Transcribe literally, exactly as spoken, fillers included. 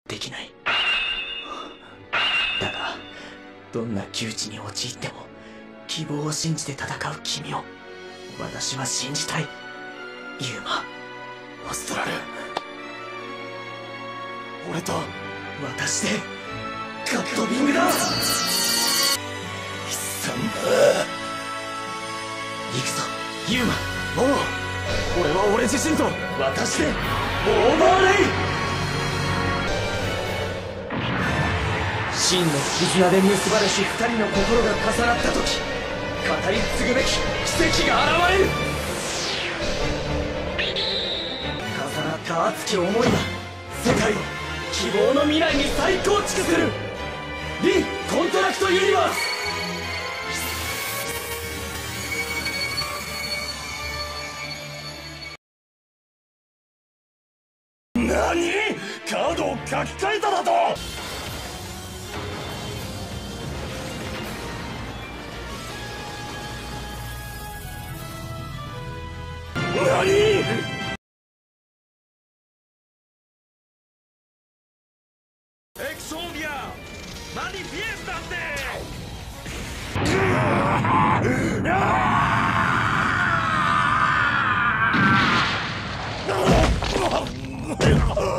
できない。だがどんな窮地に陥っても希望を信じて戦う君を私は信じたい。ユーマ、 アストラル、俺と私でガッドビングだ。 悲惨だ。 行くぞユーマ。 おう、俺は俺自身と私でオーバーレイ。真の絆で結ばれし二人の心が重なった時、語り継ぐべき奇跡が現れる。重なった熱き思いが世界を希望の未来に再構築する。リ・コントラクト・ユニバース。 何？カードを書き換えただと？何？エクソービアマニフィエスタンテ。うわっ